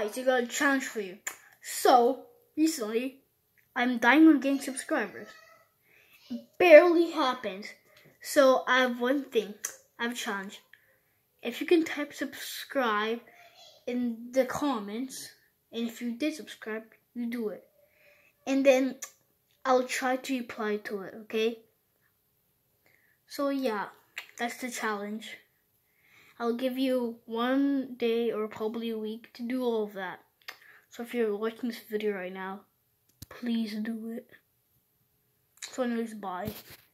guys, I got a challenge for you. So, recently, I'm dying on getting subscribers. It barely happened. So, I have one thing. I have a challenge. If you can type subscribe in the comments, and if you did subscribe, you do it. And then, I'll try to reply to it, okay? So, yeah, that's the challenge. I'll give you 1 day or probably a week to do all of that. So if you're watching this video right now, please do it. So anyways, bye.